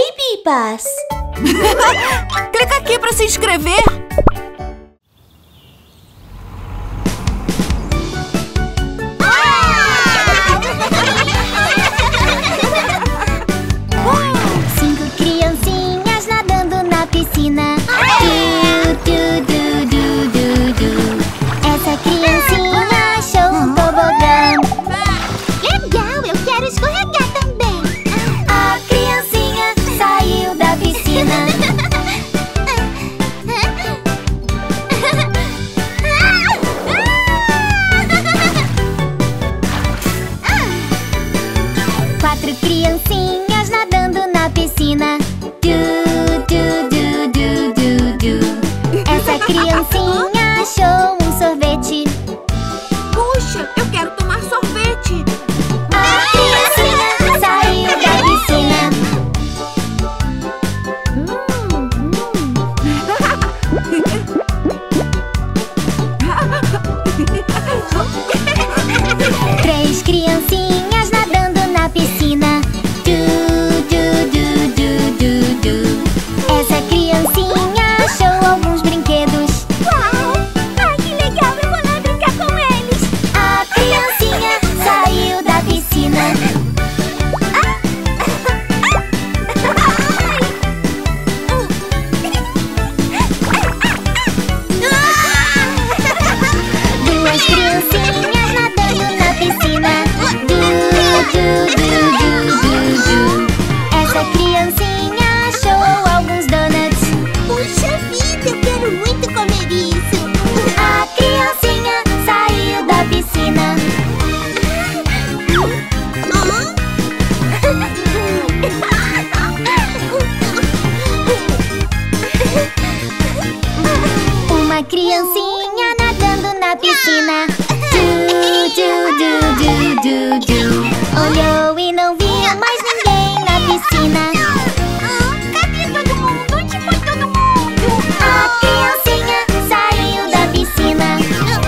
Pipas! Clica aqui para se inscrever. Cinco criancinhas nadando na piscina. Essa criancinha achou um tobogã. Legal, eu quero escorregar também. A criancinha saiu da piscina. Quatro criancinhas nadando na piscina. Essa criancinha achou um sorvete. Puxa, eu quero tomar sorvete. A criancinha saiu da piscina. Três criancinhas nadando na piscina. Essa criancinha achou alguns brinquedos. Uau! Ai, que legal! Eu vou lá brincar com eles. A criancinha saiu da piscina. Duas criancinhas nadando na piscina. Essa criancinha achou alguns donuts. Puxa vida, eu quero muito comer isso. A criancinha saiu da piscina. Uma criancinha nadando na piscina. Olhou e não via mais ninguém na piscina. Cadê todo mundo? Onde foi todo mundo? A criancinha saiu da piscina.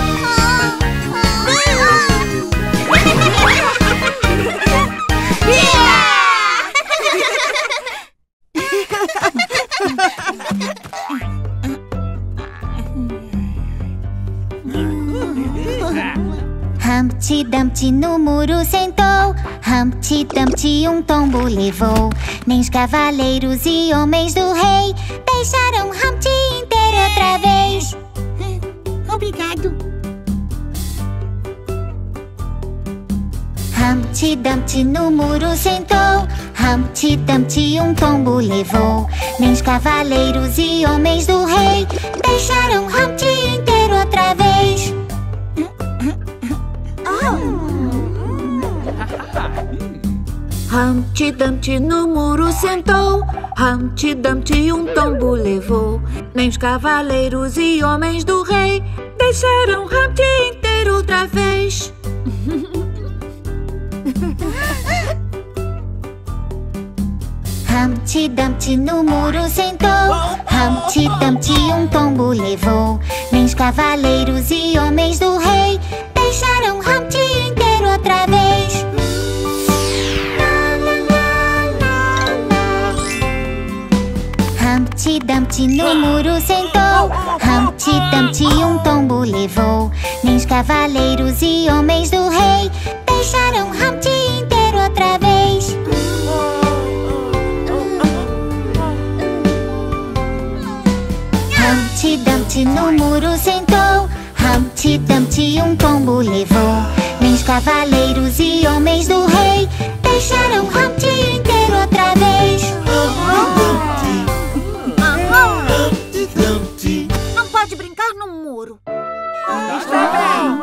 Humpty Dumpty no muro sentou. Humpty Dumpty um tombo levou. Nem os cavaleiros e homens do rei deixaram Humpty inteiro outra vez. Obrigado. Humpty Dumpty no muro sentou. Humpty Dumpty um tombo levou. Nem os cavaleiros e homens do rei deixaram Humpty inteiro outra vez. Humpty Dumpty no muro sentou. Humpty Dumpty um tombo levou. Nem os cavaleiros e homens do rei deixaram Humpty inteiro outra vez. Humpty Dumpty no muro sentou. Humpty Dumpty um tombo levou. Nem os cavaleiros e homens do rei deixaram Humpty inteiro outra vez. Humpty Dumpty no muro sentou. Humpty Dumpty um tombo levou. Nem os cavaleiros e homens do rei deixaram Humpty inteiro outra vez. Humpty Dumpty no muro sentou. Humpty Dumpty um tombo levou. Nem os cavaleiros e homens do rei deixaram Humpty inteiro outra vez. Humpty Dumpty. Não pode brincar no muro. Está bem.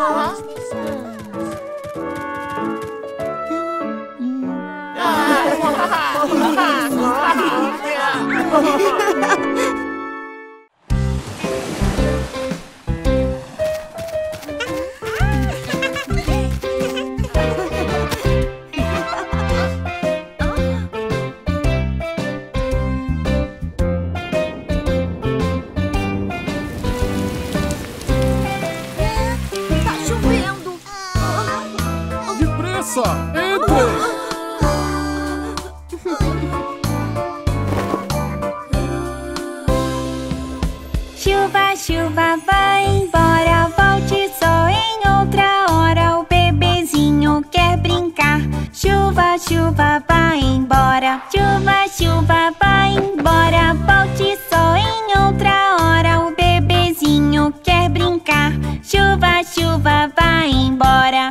Depressa, entre! Chuva, chuva, vai embora, volte só em outra hora. O bebezinho quer brincar. Chuva, chuva, vai embora.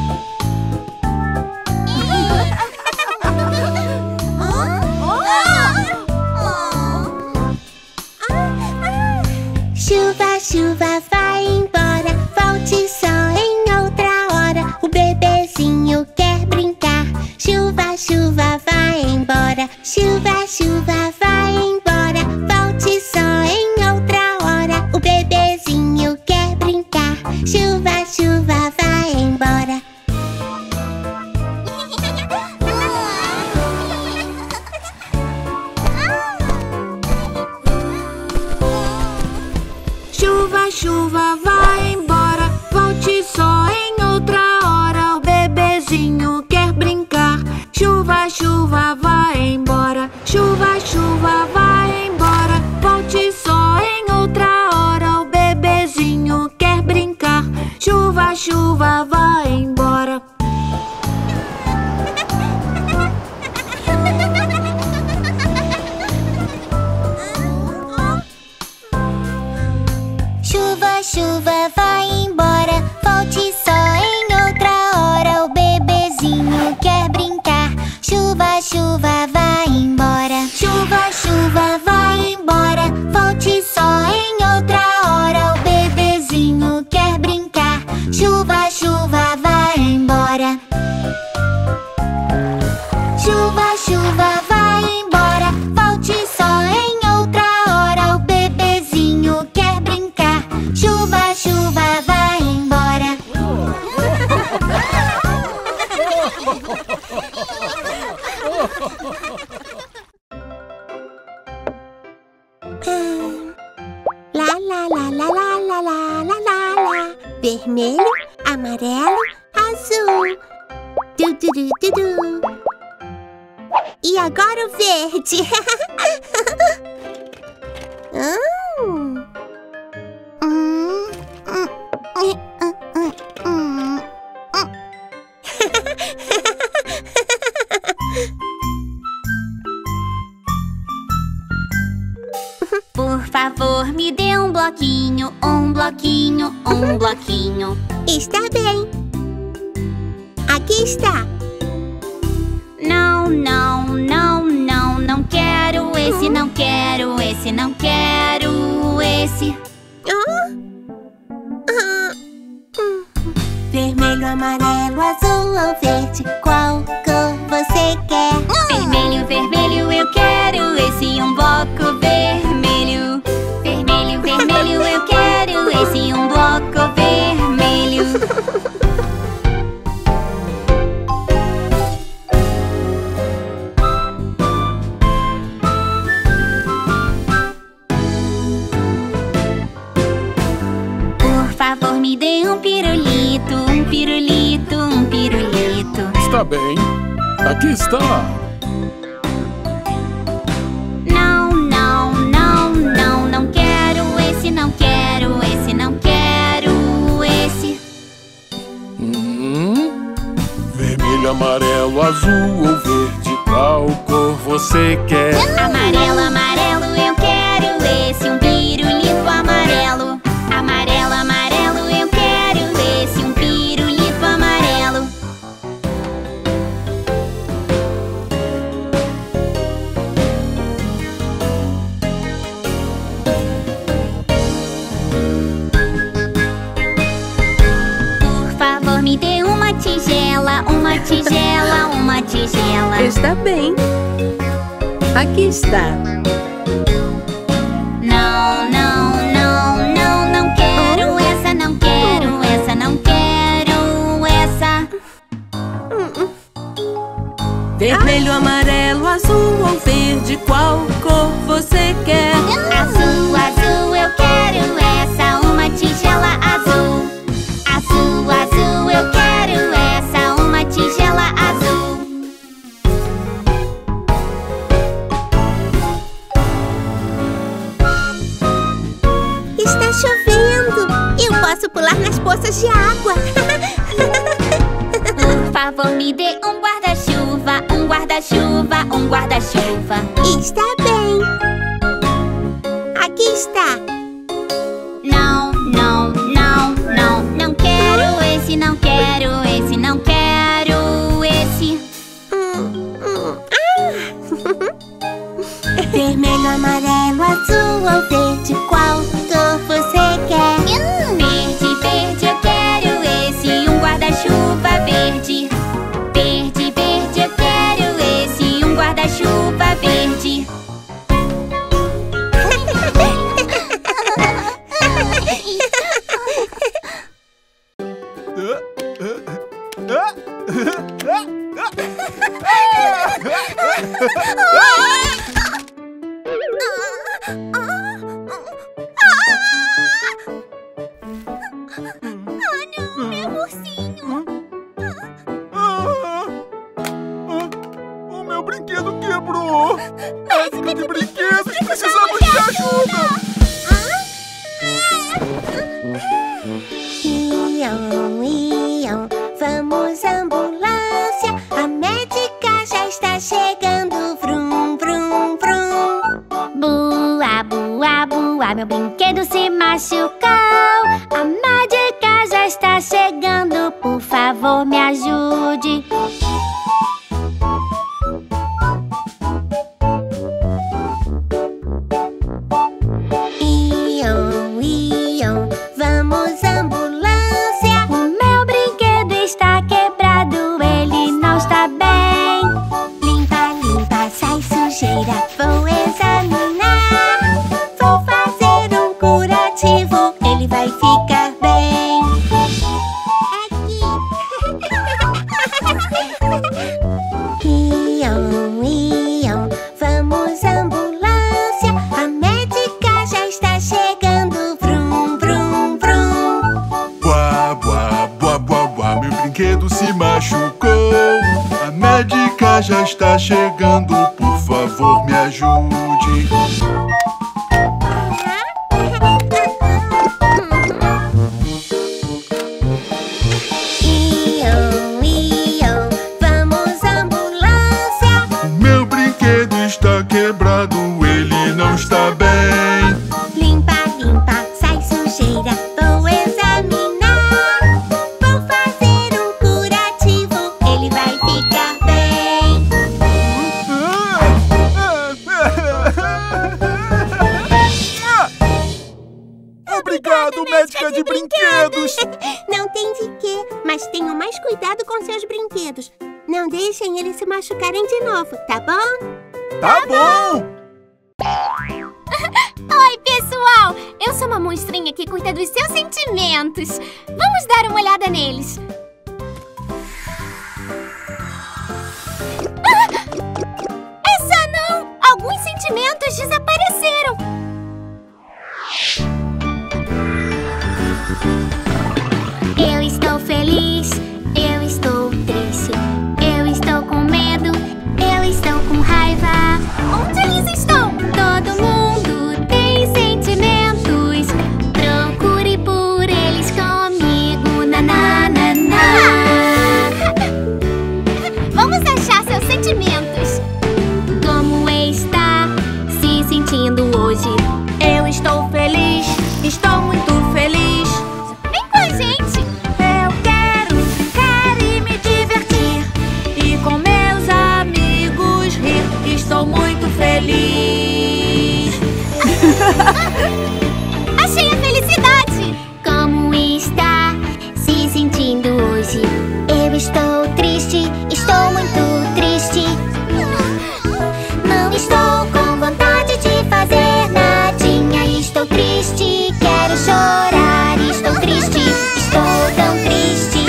Chuva, chuva, vai embora, volte só em outra hora. O bebezinho quer brincar. Chuva, chuva, vai embora. Chuva, chuva, vai embora, volte só em outra hora. O bebezinho quer brincar. Chuva, chuva, vai embora. Chuva, chuva, vai embora, volte só em outra hora. O bebezinho quer brincar. Chuva, chuva, vai embora. Chuva, chuva, vai embora, volte só em outra hora. O bebezinho quer brincar. Chuva, chuva, vai embora. Chuva, chuva, vai embora, volte só em outra hora. O bebezinho quer brincar. Chuva, chuva, vai embora. Chuva, chuva, vai embora, volte só em outra hora. O bebezinho quer brincar. Chuva, chuva, vai embora. Chuva, chuva, vai embora, volte só em outra hora. O bebezinho quer brincar. Chuva, chuva, vai embora. Lá, lá, lá, lá, lá, lá, lá, lá, lá, lá. Vermelho, amarelo, azul. Du, du, du, du, du. E agora o verde. Por favor, me dê um bloquinho, um bloquinho, um bloquinho. Está bem. Aqui está. Não, não, não, não, não quero esse, não quero esse, não quero esse. Vermelho, amarelo, azul ou verde, qual cor você quer? Vermelho, vermelho, eu quero esse um bloco vermelho. Vermelho, vermelho, eu quero esse um bloco vermelho. Por favor, me dê um pirulito, um pirulito, um pirulito. Está bem. Aqui está. Não, não, não, não, não quero esse, não quero esse, não quero esse. Vermelho, amarelo, azul ou verde, qual cor você quer? Amarelo, amarelo, eu quero esse, um pirulito amarelo. Amarelo, amarelo, eu quero esse, um pirulito amarelo. Por favor, me dê uma tigela, uma tigela, uma tigela. Está bem. Aqui está. Não, não, não, não, não quero essa, não quero essa, não quero essa. Vermelho, amarelo, azul ou verde, qual cor você quer? Azul, azul, eu quero essa, uma tigela azul. Azul, azul, eu quero essa, uma tigela azul. Está chovendo. Eu posso pular nas poças de água. Por favor, me dê um guarda-chuva, um guarda-chuva, um guarda-chuva. Está bem. Aqui está. Não, não, não, não. Não quero esse, não quero esse, não quero esse. Vermelho, amarelo, azul ou verde, qual cor você quer? Verde, verde, eu quero esse, um guarda-chuva verde. Verde, verde, eu quero esse, um guarda-chuva verde. O meu brinquedo quebrou! Médica de brinquedos, precisamos de ajuda! Iam, iam, vamos ambulância. A médica já está chegando. Vrum, vrum, vrum. Bua, bua, bua, meu brinquedo se machucou. A médica já está chegando, por favor me ajude. Iam, iam, vamos ambulância. O meu brinquedo está quebrado, ele não está bem. Limpa, limpa, sai sujeira. Vou examinar. Vou fazer um curativo. Ele vai ficar bem. Aqui. Iam, iam, vamos ambulância. A médica já está chegando. Vrum, vrum, vrum. Buá, buá, buá, buá, buá, meu brinquedo se machucou. A médica já está chegando, por favor me ajude. Iam, iam, vamos ambulância. O meu brinquedo está quebrado, ele não está bem. Limpa, limpa, sai sujeira. Vou examinar. Vou fazer um curativo. Ele vai ficar bem. Obrigado, médica de brinquedos! Não tem de quê, mas tenham mais cuidado com seus brinquedos. Não deixem eles se machucarem de novo, tá bom? Tá bom! Oi, pessoal! Eu sou uma monstrinha que cuida dos seus sentimentos. Vamos dar uma olhada neles. Essa não! Alguns sentimentos desapareceram. Eu estou feliz, eu estou triste, eu estou com medo, eu estou com raiva. Onde eles estão? Todo mundo tem sentimentos. Procure por eles comigo. Na, na, na, na. Vamos achar seus sentimentos. Como está se sentindo hoje? Eu estou feliz, estou muito feliz. Vem com a gente. Eu quero brincar e me divertir e com meus amigos rir. Estou muito feliz. Achei a felicidade. Como está se sentindo hoje? Eu estou triste, estou muito triste. Não estou com vontade de fazer nadinha. Estou triste, quero chorar. Estou triste, estou tão triste.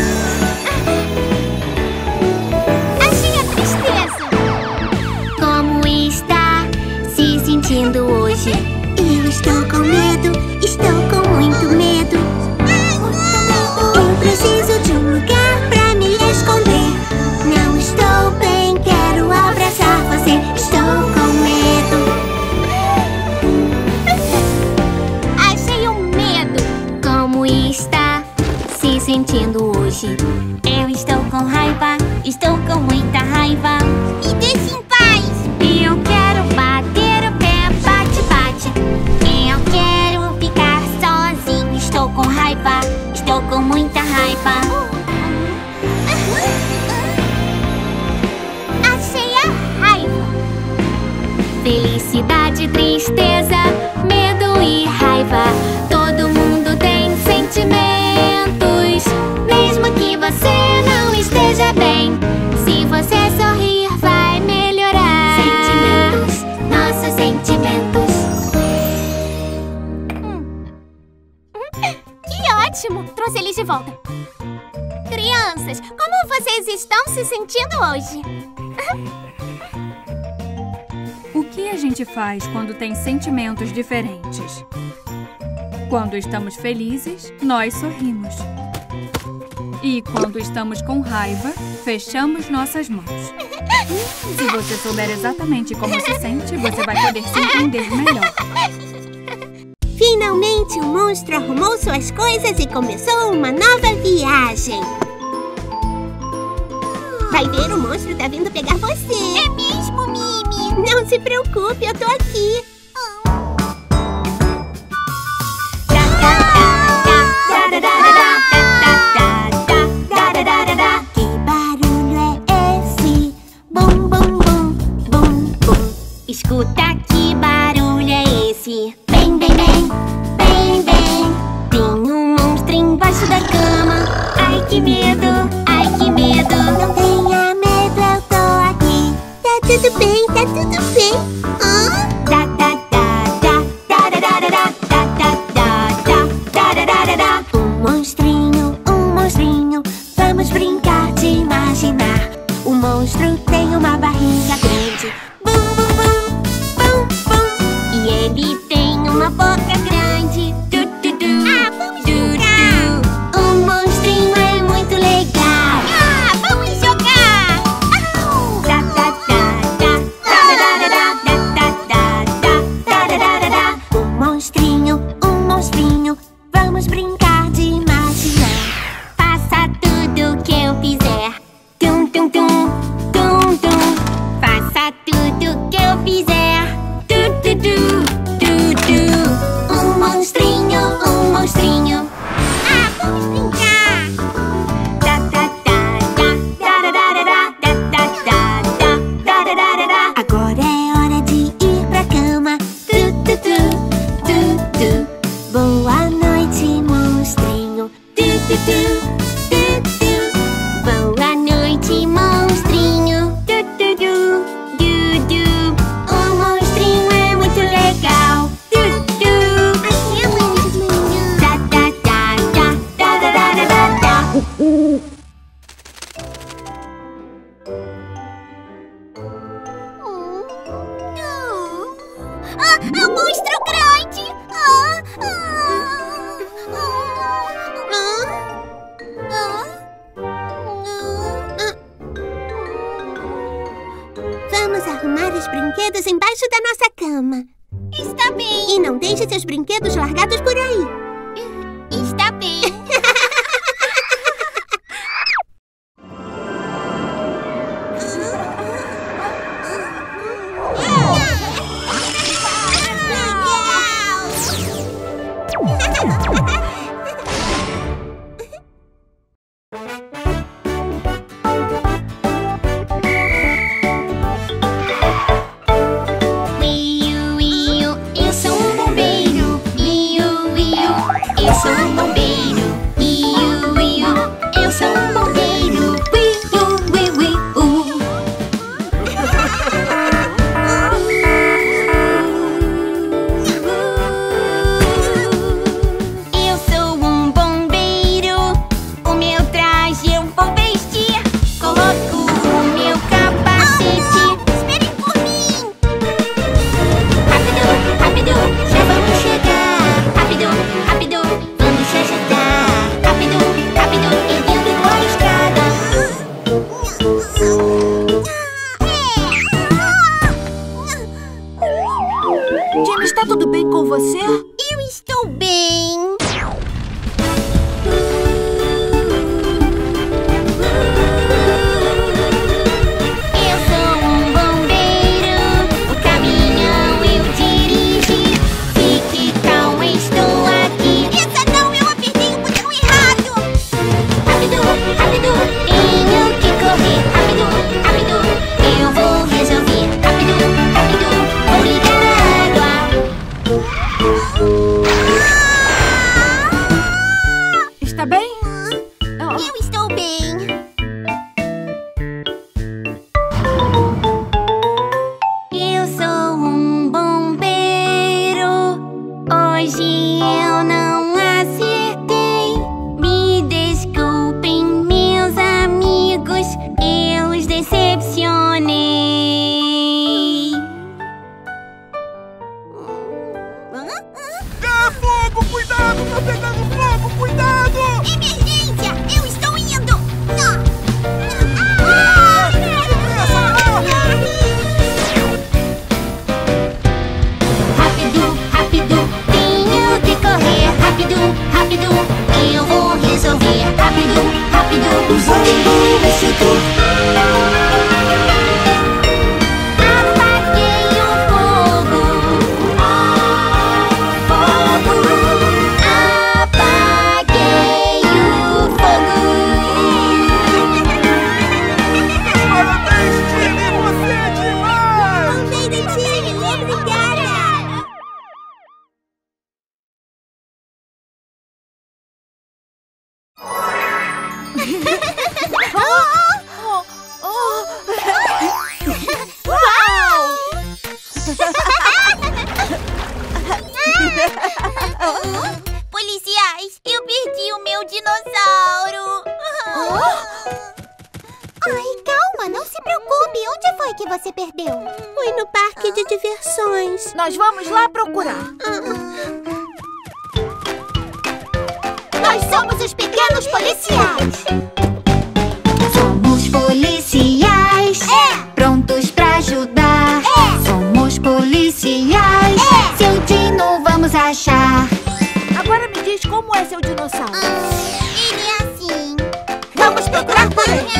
Achei a tristeza. Como está se sentindo hoje? Eu estou com medo, estou com muito medo. Eu preciso de um lugar pra me esconder. Não estou bem, quero abraçar você. Estou com medo. Achei um medo. Como está se sentindo hoje? Eu estou com raiva, estou com muita raiva. Me deixe em paz. Felicidade, tristeza, medo e raiva. Todo mundo tem sentimentos, mesmo que você não esteja bem. Se você sorrir, vai melhorar. Sentimentos, nossos sentimentos. Que ótimo! Trouxe eles de volta. Crianças, como vocês estão se sentindo hoje? O que a gente faz quando tem sentimentos diferentes? Quando estamos felizes, nós sorrimos. E quando estamos com raiva, fechamos nossas mãos. Se você souber exatamente como se sente, você vai poder se entender melhor. Finalmente o monstro arrumou suas coisas e começou uma nova viagem. Vai ver, o monstro tá vindo pegar você. É mesmo, Mimi? Não se preocupe, eu tô aqui. Que barulho é esse? Bum, bum, bum, bum, bum. Escuta, que barulho é esse? Bem, bem, bem, bem, bem. Tem um monstro embaixo da cama. Ai, que medo, ai, que medo. Não tenha medo, eu tô aqui. Tá tudo bem, tá tudo bem. Da, da, da, da, da, da, da, da, da, da, da, da, da, da. Um monstrinho, vamos brincar de imaginar. O monstro tem uma barriga grande. Bum, bum, bum, bum, bum. E ele tem uma boca grande. Du, du, du. Ah, vamos jogar. O monstrinho é muito legal. Ah, vamos jogar. Da, da, da, da, da, da, da, da, da, da, da, da, da. Um monstrinho, vamos brincar de imaginar. Faça tudo que eu fizer. Tum, tum, tum, tum, tum. Faça tudo que eu fizer. Du, du, du, du, du. Um monstrinho. Ah, vamos brincar. Da, da, da, da, da, da, da, da, da, da, da, da, da, da, da. Agora é hora de ir pra cama. Du, du, du, du, du. Boa noite, monstrinho. Du, du, du, du, du. Boa noite, monstrinho. Du, du, du, du, du. O monstrinho é muito legal. Du, du. Aqui é muito de manhã. Da, da, da, da, da, da, da, da, da. É um monstro grande. Vamos arrumar os brinquedos embaixo da nossa cama. Está bem. E não deixe seus brinquedos largados por aí. Está bem. Eu sou um bombeiro. Eu sou um bombeiro. Eu sou um bombeiro. Eu sou um bombeiro. O meu traje eu vou vestir. Coloco o meu capacete. Esperem por mim. Rápido, rápido, já vamos chegar. Rápido, rápido, vamos se ajudar. Rápido, rápido, erguendo a estrada. Jimmy, está tudo bem com você? Eu estou bem. Eu sou um bombeiro. O caminhão eu dirijo. Fique calmo, estou aqui. Essa não, eu apertei o botão errado. Rápido, rápido, tenho que correr. Rápido, rápido, eu vou resolver. Rápido, rápido, Cuidado, tá pegando fogo! Cuidado! Emergência! Eu estou indo! Rápido, rápido, tenho que correr. Rápido, rápido, eu vou resolver. Rápido, rápido, Usando o extintor. apaguei o fogo. Fogo, apaguei o fogo. Parabéns, time! Você é demais! Gostei do time! Obrigada! Policiais, eu perdi o meu dinossauro. Ai, calma, não se preocupe. Onde foi que você perdeu? Foi no parque de diversões. Nós vamos lá procurar. Nós somos os pequenos policiais. Somos policiais, prontos pra ajudar. Somos policiais, seu dino vamos achar. Agora me diz como é seu dinossauro. Ele é assim. Vamos procurar por ele.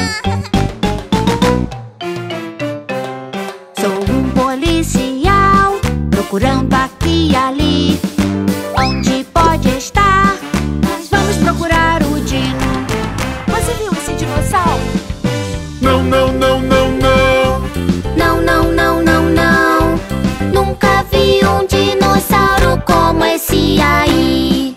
Sou um policial, procurando aqui e ali. Onde pode estar? Nós vamos procurar o dino. Você viu esse dinossauro? Não, não, não, não, não. Não, não, não, não, não. Nunca vi um dinossauro como esse aí.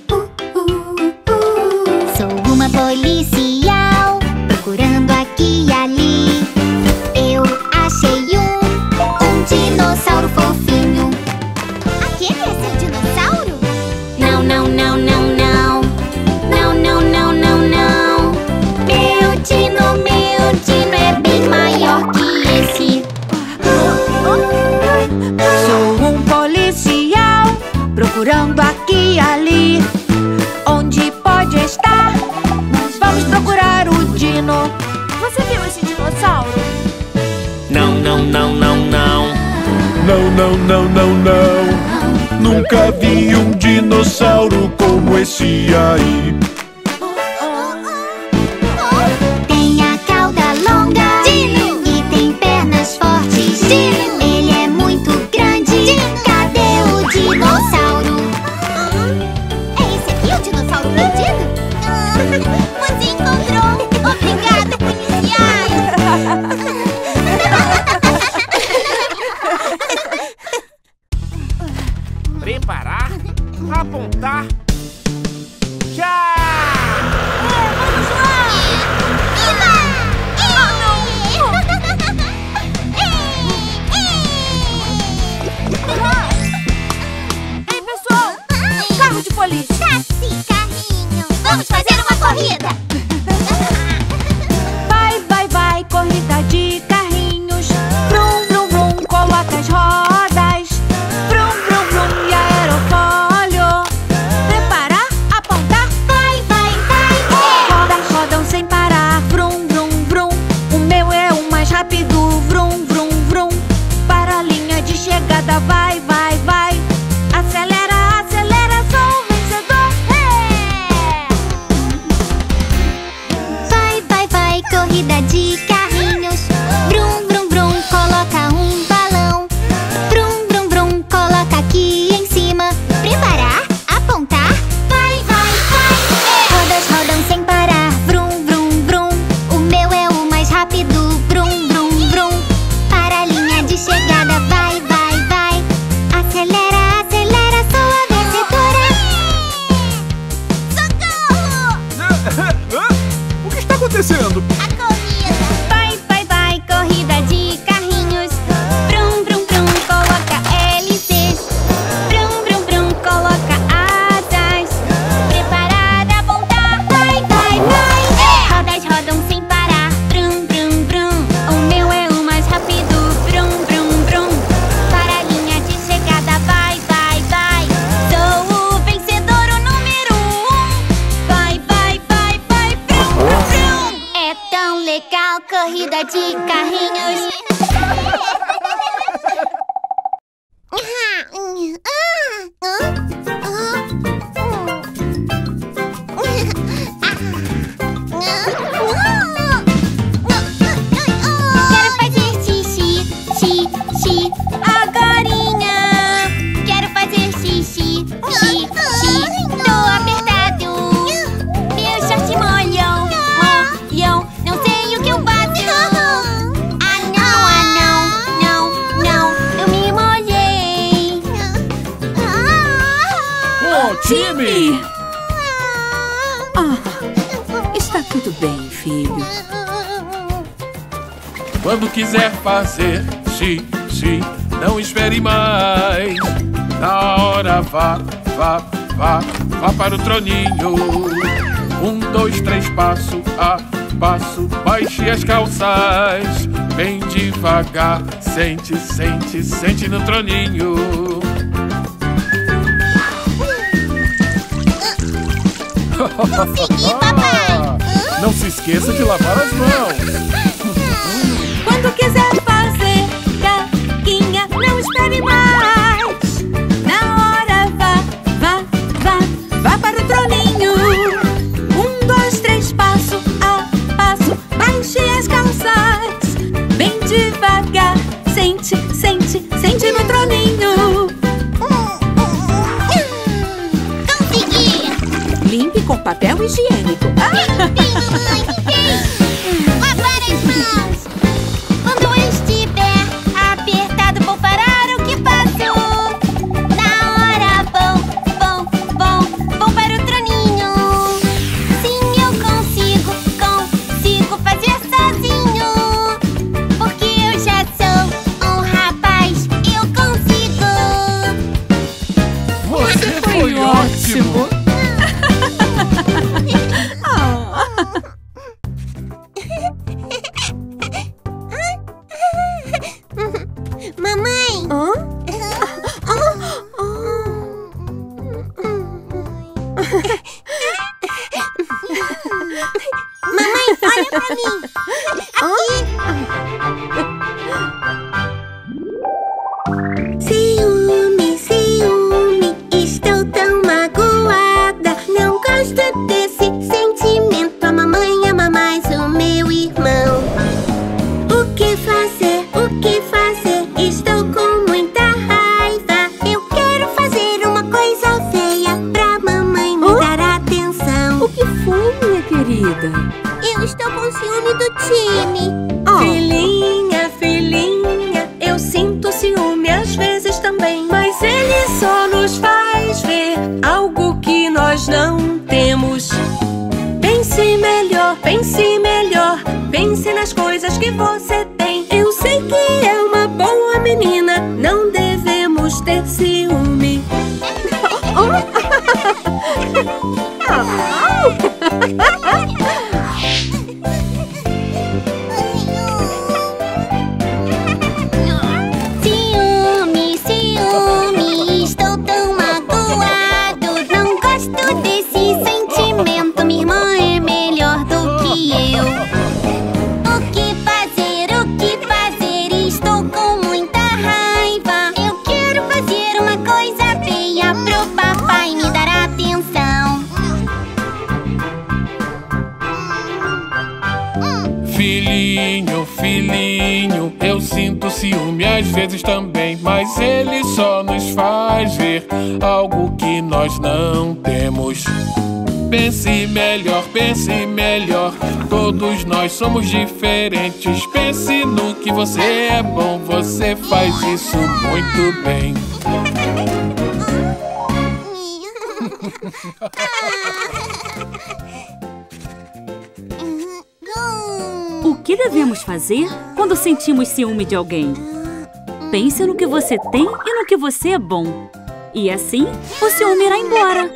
Sou uma policial, procurando aqui e ali. Eu achei um dinossauro fofinho. Aquele é seu dinossauro? Não, não, não, não, não. Não, não, não, não, não. Meu dino é bem maior que esse. Sou um policial, procurando aqui e ali. Onde pode estar? Nós vamos procurar o dino. Você viu esse dinossauro? Não, não, não, não, não. Não, não, não, não, não. Nunca vi um dinossauro como esse aí. Tem a cauda longa e tem pernas fortes. Ele é muito grande. Cadê o dinossauro? É esse aqui o dinossauro perdido? Você encontrou! Obrigada, policiais! Preparar, apontar, já! Vamos lá! Ei, pessoal! Carro de polícia! Táxi, carrinho! Vamos fazer uma corrida! Vai, vai, vai, corrida de carrinhos. Vrum, vrum, vrum, coloca as rodas. Vrum, vrum, vrum, e aerofólio. Preparar, apontar. Vai, vai, vai! Rodam, rodam sem parar. Vrum, vrum, vrum. O meu é o mais rápido. Vrum, vrum, vrum. Para a linha de chegada. Vai, vai, vai. Acelera, acelera, sou o vencedor. Vai, vai, vai, corrida de carrinhos. Brum, brum, brum, coloca um balão. Brum, brum, brum, coloca aqui em cima. Preparar, apontar. Vai, vai, vai! Rodas rodam sem parar. Brum, brum, brum. O meu é o mais rápido. Brum, brum, brum. Para a linha de chegada. Vai, vai, vai. de carrinhos. Quero fazer xixi, xixi, agorinha. Quero fazer xixi, xixi, tô apertado. Meus shorts molham, molham, não sei o que eu faço. Ah não, não, eu me molhei. Time! Está tudo bem, filho. Quando quiser fazer xixi, não espere mais. Na hora vá para o troninho. 1, 2, 3, passo a passo, baixe as calças. Bem devagar, sente, sente, sente no troninho. Consegui, papai! Não se esqueça de lavar as mãos. Quando quiser fazer caquinha, não espere mais. Na hora vá para o troninho. 1, 2, 3, passo a passo, baixe as calças. Bem devagar, sente, sente, sente no troninho. Consegui! Limpe com papel higiênico. Lavar as mãos! Quando eu estiver apertado, vou parar o que faço. Na hora vou para o troninho. Sim, eu consigo fazer sozinho. Porque eu já sou um rapaz, eu consigo. Você foi ótimo. Mamãe! Mamãe, olha pra mim! Ciúme, ciúme, estou tão magoada. Não gosto desse sentimento. A mamãe ama mais o meu irmão. O que fazer? O que fazer? Estou com muita raiva. Eu quero fazer uma coisa feia pra mamãe me dar atenção. O que foi, minha querida? Eu estou com ciúme do time. Filhinha, filhinha, eu sinto ciúme às vezes também. Mas ele só nos faz ver algo que nós não temos. Pense melhor, pense melhor. Pense nas coisas que você tem. Eu sei que é uma boa menina, não devemos ter ciúme. Ciúme, ciúme, estou tão magoado. Não gosto desse sentimento. Minha irmã é melhor do que eu. O que fazer? O que fazer? Estou com muita raiva. Eu quero fazer uma coisa feia pro papai me dar atenção. Filhinho, filhinho, eu sinto ciúme às vezes também. Mas ele só nos faz ver algo que nós não temos. Pense melhor, todos nós somos diferentes. Pense no que você é bom, você faz isso muito bem. O que devemos fazer quando sentimos ciúme de alguém? Pense no que você tem e no que você é bom. E assim, o ciúme irá embora.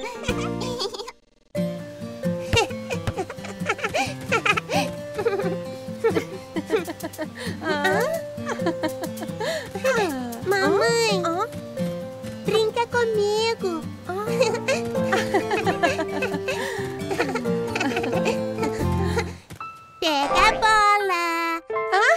Mamãe, brinca comigo. Pega a bola.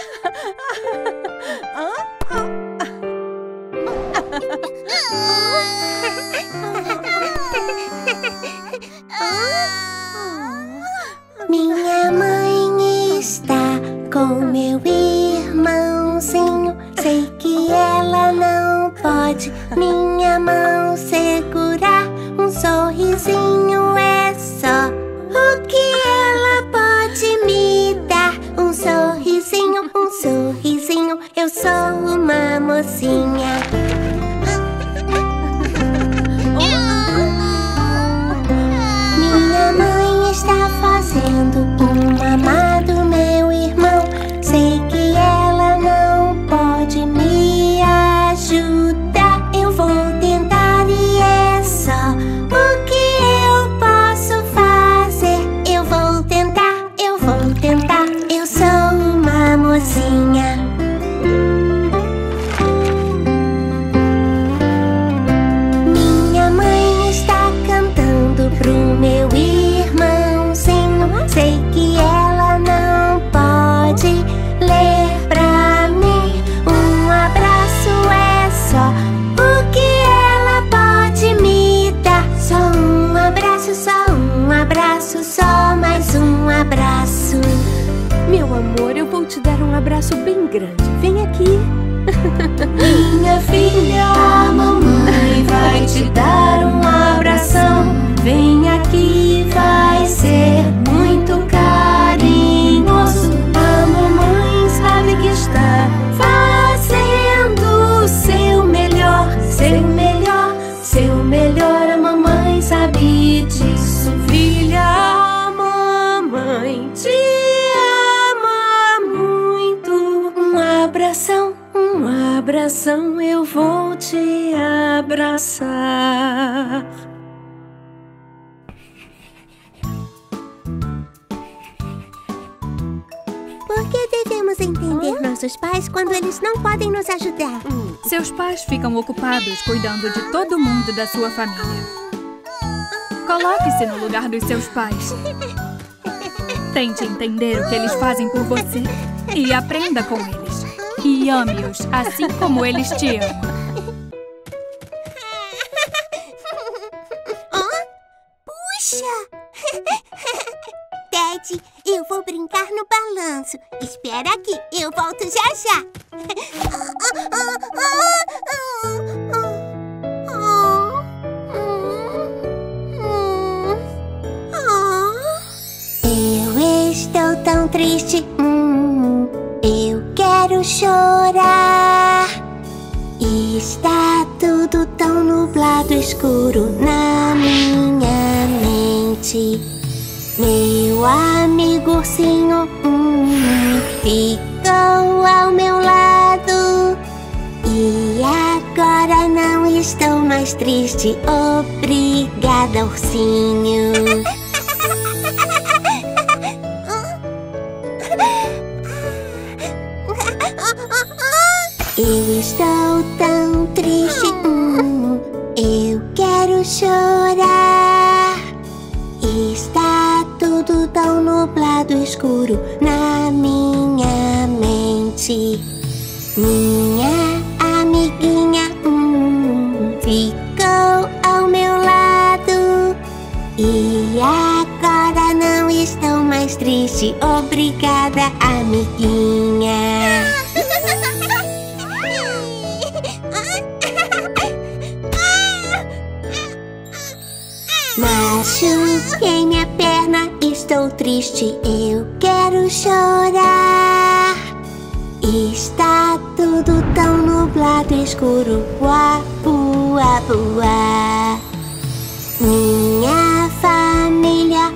Minha mãe está com meu irmãozinho. Sei que ela não pode minha mão segurar. Um sorrisinho é só o que ela pode me dar. Um sorrisinho, eu sou uma mocinha. Minha mãe está fazendo um amado, meu irmão. Sei que ela não pode me ajudar. Eu vou tentar e é só o que eu posso fazer. Eu vou tentar, eu sou uma mocinha. Minha mãe está cantando pro meu irmãozinho. Sei que ela não pode ler pra mim. Um abraço é só o que ela pode me dar. Só um abraço, só mais um abraço. Meu amor, eu vou te dar um abraço bem grande. Vem aqui. Minha filha, a mamãe vai te dar um abração. Vem aqui, vai ser muito carinhoso. A mamãe sabe que está fazendo o seu melhor, a mamãe sabe disso. Filha, a mamãe te ama muito. Um abração, eu vou te abraçar. Por que devemos entender nossos pais quando eles não podem nos ajudar? Seus pais ficam ocupados cuidando de todo mundo da sua família. Coloque-se no lugar dos seus pais. Tente entender o que eles fazem por você e aprenda com eles. E ame-os assim como eles te amam. Puxa! Ted, eu vou brincar no balanço. Espera aqui, eu volto já já. Eu estou tão triste. Eu quero chorar. Está tudo tão nublado, escuro na minha mente. Meu amigo ursinho ficou ao meu lado. E agora não estou mais triste. Obrigada, ursinho. Eu estou tão triste. Eu quero chorar. Está tudo tão nublado, escuro na minha mente. Minha amiguinha ficou ao meu lado. E agora não estou mais triste. Obrigada, amiguinha. Machuquei minha perna, estou triste, eu quero chorar. Está tudo tão nublado, escuro, uá, uá, uá. Minha família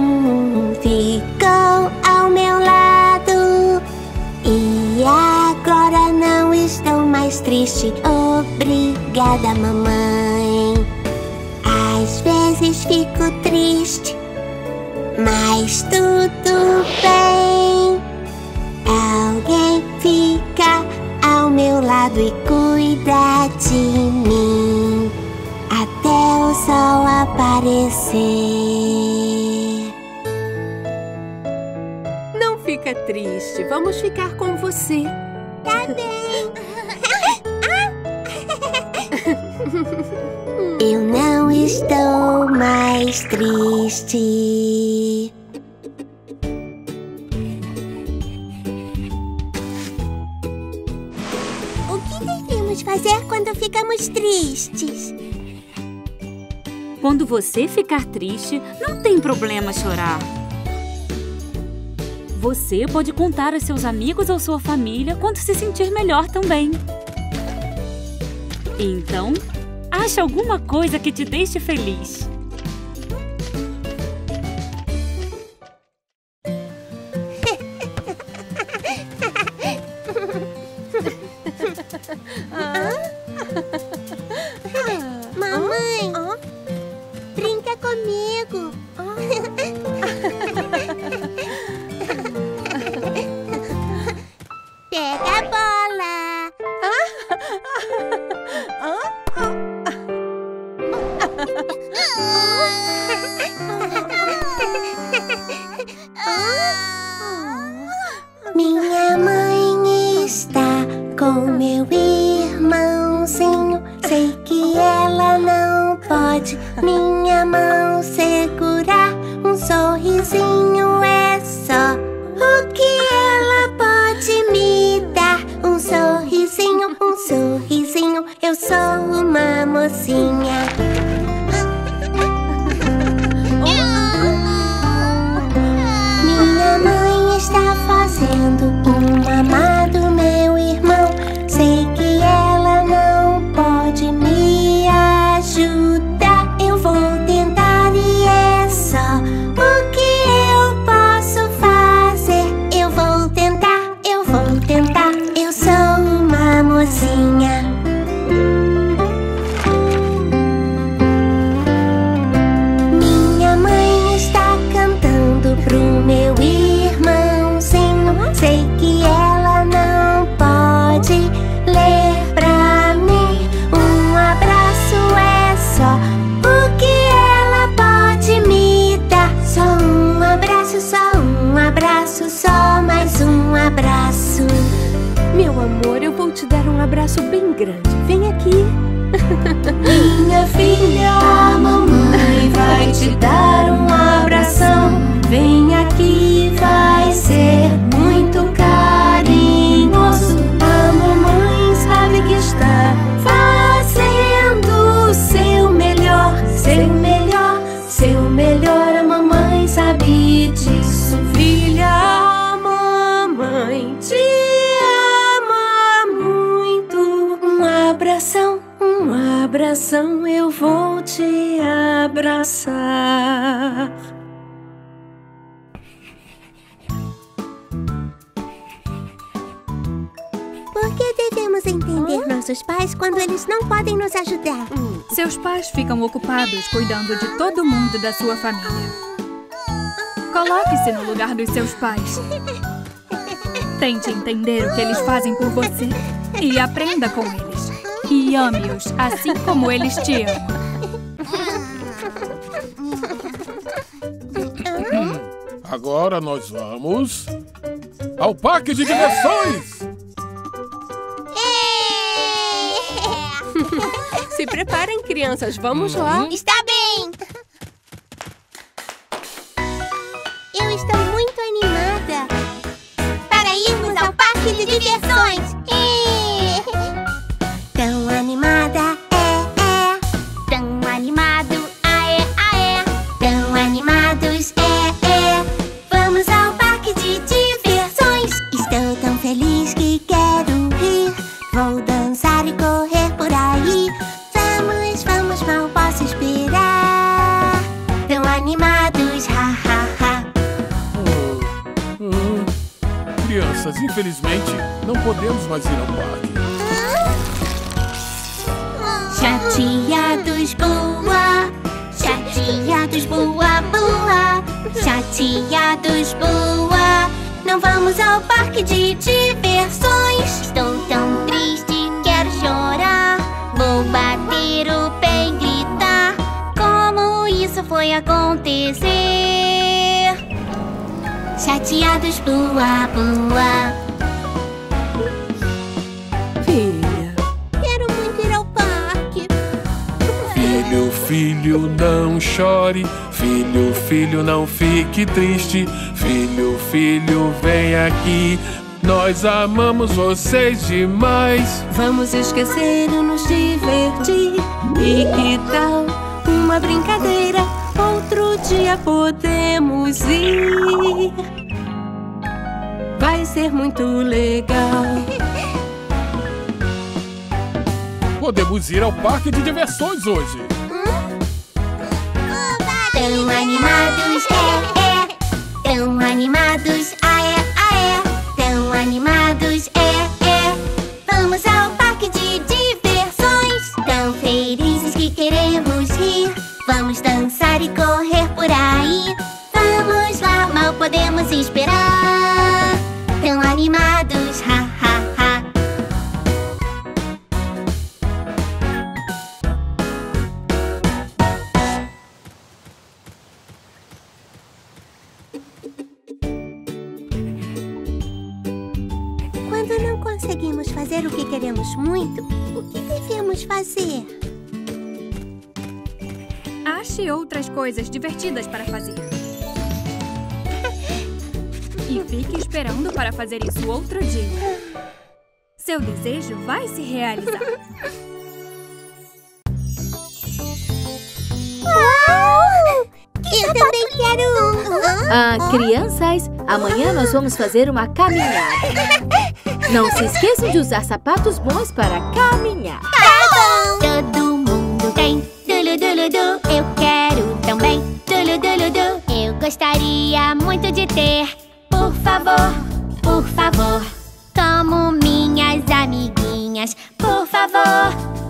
ficou ao meu lado. E agora não estou mais triste. Obrigada, mamãe. Às vezes fico triste, mas tudo bem. Alguém fica ao meu lado e cuida de mim até o sol aparecer. Não fica triste, vamos ficar com você. Tá bem. Eu não estou mais triste. O que devemos fazer quando ficamos tristes? Quando você ficar triste, não tem problema chorar. Você pode contar aos seus amigos ou sua família quando se sentir melhor também. Então, ache alguma coisa que te deixe feliz. Mamãe, brinca comigo. Pega a bola. Minha mãe está com meu irmãozinho. Sei que ela não pode minha mão segurar. Um sorrisinho é só o que ela pode me dar. Um sorrisinho, eu sou uma mocinha. Minha mãe está fazendo um mamá do meu irmão. Sei que ela não pode me ajudar. Eu vou tentar e é só o que eu posso fazer. Eu vou tentar, eu sou uma mocinha. Minha mãe está cantando pro meu irmãozinho. Sei que ela não pode ler pra mim. Um abraço é só o que ela pode me dar. Só um abraço, só mais um abraço. Meu amor, eu vou te dar um abraço bem grande. Vem aqui. Minha filha, a mamãe vai te dar um abração. Vem aqui, vai ser muito carinhoso. A mamãe sabe que está fazendo o seu melhor. A mamãe sabe disso. Filha, a mamãe te ama muito. Um abração, eu vou te abraçar. Por que devemos entender nossos pais quando eles não podem nos ajudar? Seus pais ficam ocupados cuidando de todo mundo da sua família. Coloque-se no lugar dos seus pais. Tente entender o que eles fazem por você e aprenda com eles. E ame-os assim como eles te amam. Agora nós vamos ao parque de diversões! Se preparem, crianças, vamos lá. Está bem! Eu estou muito animada para irmos ao parque de diversões. Tão animada, tão animado, tão animados, Vamos ao parque de diversões. Estou tão feliz que quero rir. Vou dançar e correr por aí. Vamos, mal posso esperar. Tão animados, ha, ha, ha. Crianças, infelizmente, não podemos mais ir ao parque. Chateados, boa. Chateados, boa, boa. Chateados, boa. Não vamos ao parque de diversões. Estou tão triste, quero chorar. Vou bater o pé e gritar. Como isso foi acontecer? Chateados, boa, boa. Filha, Quero muito ir ao parque. Filho, filho, não chore. Filho, filho, não fique triste. Filho, filho, vem aqui. Nós amamos vocês demais. Vamos esquecer e nos divertir. E que tal uma brincadeira? Outro dia podemos ir. Vai ser muito legal. Podemos ir ao parque de diversões hoje. Tão animados, tão animados, tão animados, Vamos ao parque de diversões. Tão felizes que queremos rir. Vamos dançar e correr por aí. Vamos lá, mal podemos esperar. Tão animados, ha, ha, ha. Quando não conseguimos fazer o que queremos muito, o que devemos fazer? Ache outras coisas divertidas para fazer. E fique esperando para fazer isso outro dia. Seu desejo vai se realizar. Uau! Eu também quero um! Crianças, amanhã nós vamos fazer uma caminhada. Não se esqueçam de usar sapatos bons para caminhar. Todo mundo tem du-lu-du-lu-du. Eu quero também du-lu-du-lu-du. Eu gostaria muito de ter. Por favor, como minhas amiguinhas. Por favor,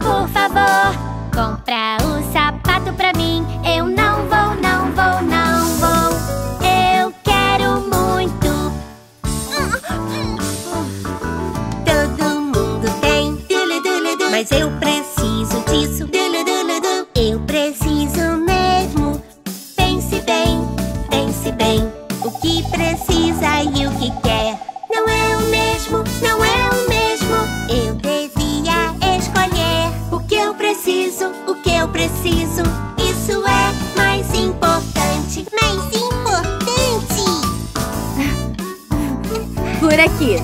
compra o sapato pra mim. Eu não vou, não vou, não vou. Eu quero muito. Todo mundo tem du-lu-du-lu-du. Mas eu preciso disso. Du-lu-du-lu-du. Eu preciso mesmo. Pense bem. O que precisa e o que quer. Não é o mesmo, não é o mesmo. Eu devia escolher o que eu preciso. Isso é mais importante. Mais importante. Por aqui.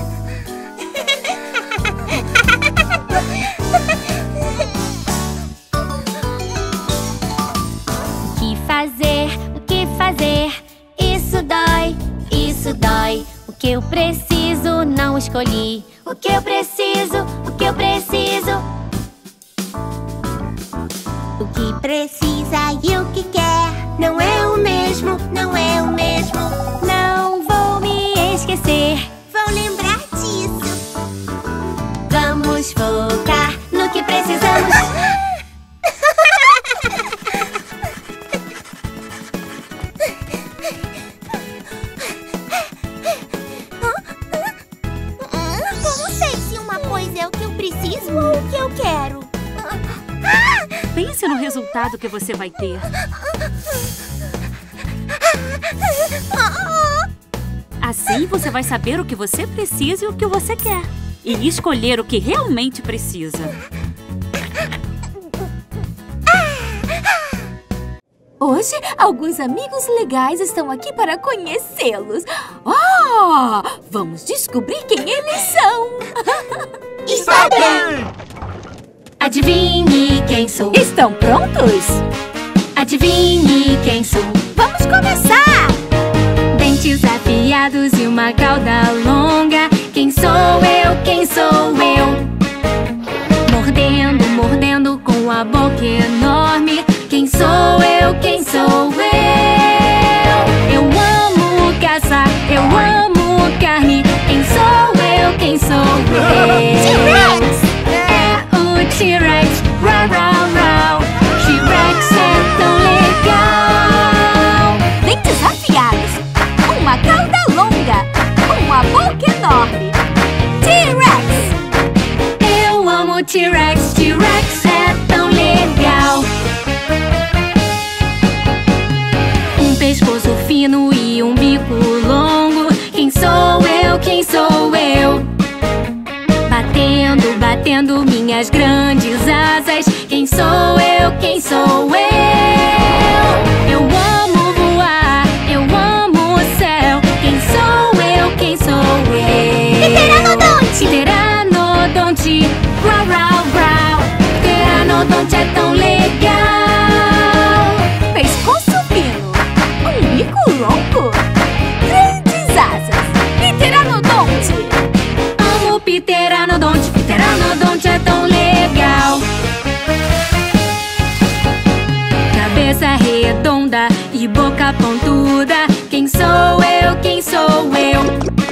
O que fazer? Isso dói. O que eu preciso, não escolhi. O que eu preciso. O que precisa e o que quer. Não é o mesmo, não é o mesmo. Não vou me esquecer. Vou lembrar disso. Vamos focar no que precisamos. Não sei se uma coisa é o que eu preciso ou o que eu quero. Pense no resultado que você vai ter. Assim você vai saber o que você precisa e o que você quer. E escolher o que realmente precisa. Hoje, alguns amigos legais estão aqui para conhecê-los. Vamos descobrir quem eles são. Está bem! Adivinhe quem sou. Estão prontos? Adivinhe quem sou. Vamos começar! Dentes afiados e uma cauda longa. Quem sou eu? Mordendo com a boca enorme. Quem sou eu? Eu amo caçar, eu amo carne. Quem sou eu? T-Rex! É o T-Rex, rau, rau, rau. T-Rex é tão legal. Dentes afiados, uma cauda longa, uma boca enorme. T-Rex! Eu amo T-Rex, T-Rex é tão legal. Um pescoço fino e um bico longo. Quem sou eu? Batendo minhas grandes asas. Quem sou eu? e boca pontuda. Quem sou eu? Quem sou eu?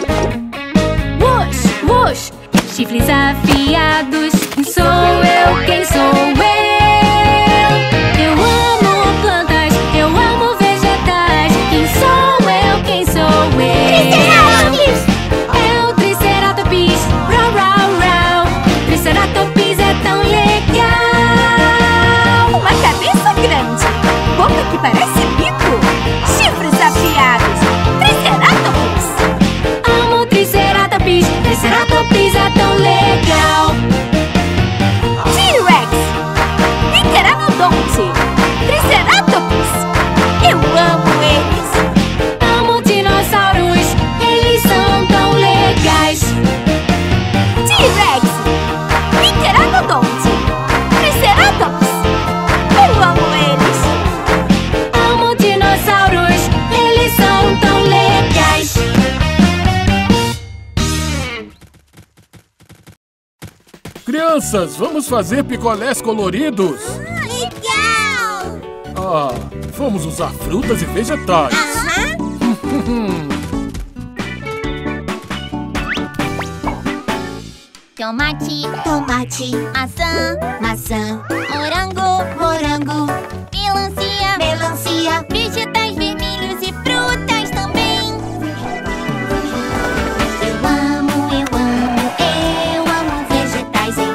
Wush, wush, chifres afiados. Quem sou eu? Quem sou eu? Eu amo plantas, eu amo vegetais. Quem sou eu? Quem sou eu? É o Triceratops, rau, rau, rau. Triceratops é tão legal. Uma cabeça grande, boca que parece bico, chifres afiados. Triceratops. Amo Triceratops, Triceratops é tão legal. T-Rex, Pteranodonte, Triceratops. Eu amo eles. Amo dinossauros, eles são tão legais. T-Rex, Pteranodonte, Triceratops. Eu amo eles. Amo dinossauros, eles são tão legais. Crianças, vamos fazer picolés coloridos? Legal! Ah, vamos usar frutas e vegetais. Tomate, tomate, maçã, maçã, morango, morango, melancia, melancia, vegetais vermelhos e frutas também. Eu amo vegetais, eu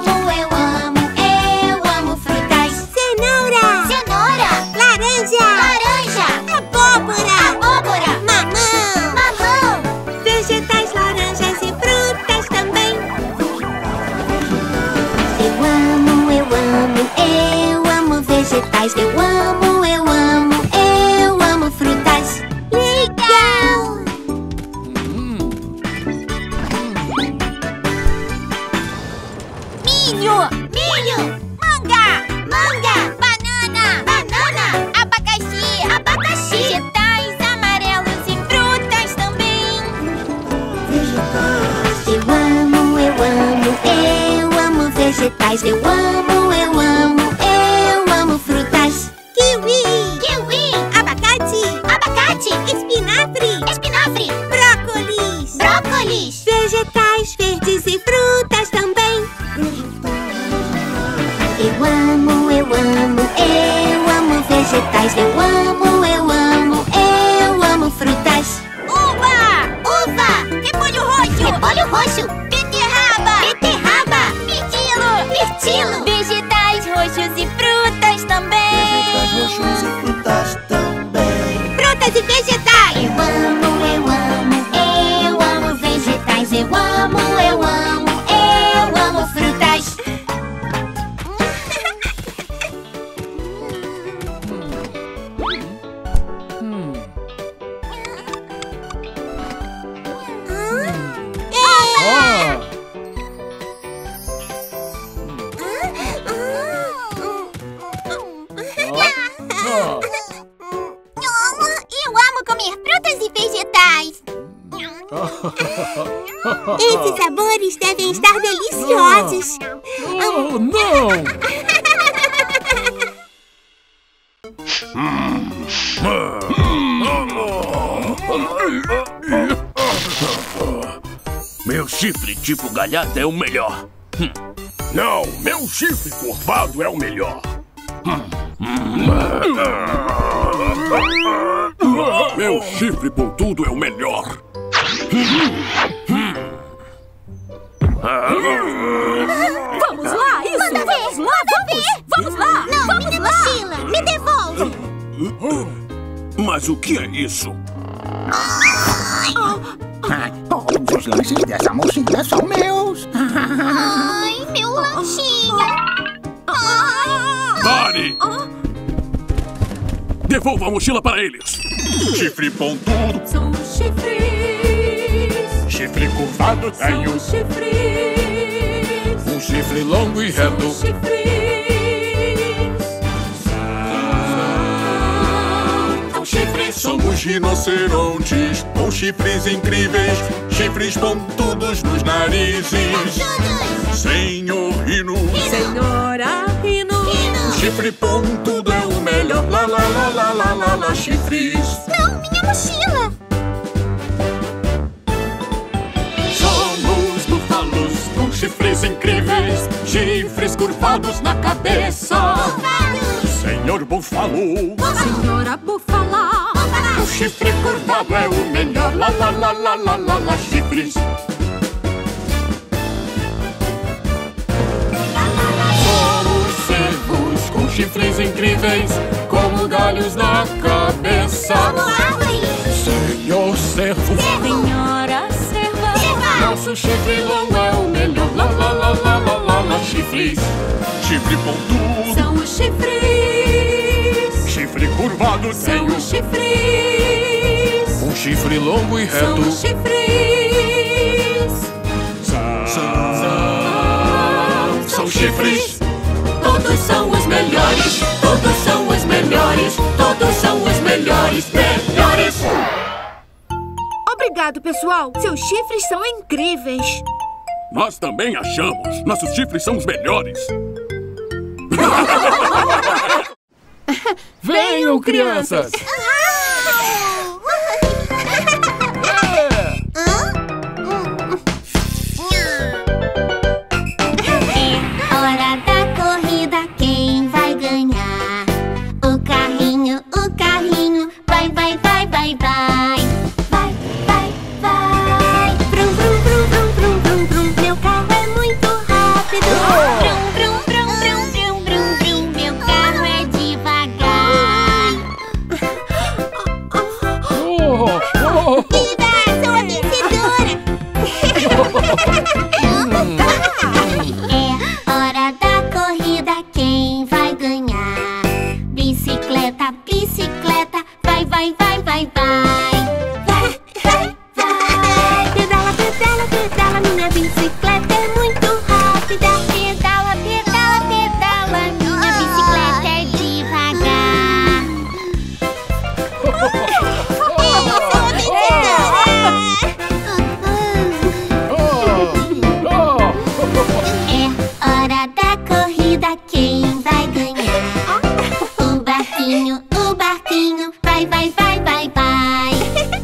amo frutas. Cenoura! Cenoura, Laranja! laranja, Abóbora! abóbora, Mamão! mamão. Vegetais, laranjas e frutas também. Eu amo vegetais, eu amo frutas. Legal! Milho, milho, manga, manga, banana, banana, abacaxi, abacaxi, vegetais amarelos e frutas também. Eu amo vegetais, eu amo frutas. Kiwi! Kiwi, Abacate! abacate, Espinafre! espinafre, Brócolis! brócolis. Vegetais verdes e frutas também. Eu amo vegetais, eu amo frutas. Uva, uva, repolho roxo, beterraba, beterraba, mirtilo, mirtilo. Vegetais roxos e frutas também. Frutas e vegetais. Eu amo vegetais, eu amo frutas. Ah, ah. Eu amo comer frutas e vegetais. Esses sabores devem estar deliciosos. Oh, não! Meu chifre tipo galhada é o melhor. Não, meu chifre curvado é o melhor. Meu chifre pontudo é o melhor. Vamos lá, isso! Vamos lá, vamos lá! Não, me dê mochila. Me devolve. Mas o que é isso? Todos os lanches dessa mochila são meus. Ai, meu lanchinho. Pare! Devolva a mochila para eles. Chifre pontudo. São chifres. Chifre curvado tenho. São chifres. Um chifre longo e reto. São chifres. São chifres. Somos rinocerontes com chifres incríveis, chifres pontudos nos narizes. Senhor Rino, Senhora Rino. chifre pontudo é o melhor. Lá, lá, lá, lá, lá, lá, lá, chifres. Não, minha mochila! Somos búfalos com chifres incríveis, chifres curvados na cabeça. Senhor Búfalo, Senhora Búfala, o chifre curvado é o melhor. Lá, lá, lá, lá, lá, lá, lá, chifres. Somos cervos com chifres incríveis, como galhos na cabeça. Senhor Cervo, Senhora Cerva, nosso chifre longo é o melhor. Lá, lá, lá, lá, lá, lá, lá, chifres. Chifre pontudo são os chifres. chifre curvado São tem os chifres. Um chifre longo e São reto. os chifres. São chifres. Todos são os melhores. Todos são os melhores. Todos são os melhores. Melhores. Obrigado, pessoal. Seus chifres são incríveis. Nós também achamos. Nossos chifres são os melhores. Venham, crianças! Hora da corrida, quem vai ganhar? O carrinho, vai, vai, vai, vai, vai. Vai, vai, vai. Brum, brum, brum, brum, brum, brum, brum. Meu carro é muito rápido. Brum, brum, brum, brum, brum, brum, brum. Meu carro é devagar. Viva, sou a vencedora. É hora da corrida, quem vai ganhar? Bicicleta, bicicleta, vai, vai, vai, vai, vai. Vai, vai, vai. Pedala, pedala, pedala, minha bicicleta é muito rápida. Pedala, pedala, pedala, minha bicicleta é devagar. Eu sou a vencedora. É hora da corrida, quem vai ganhar? O barquinho, vai, vai, vai, vai, vai.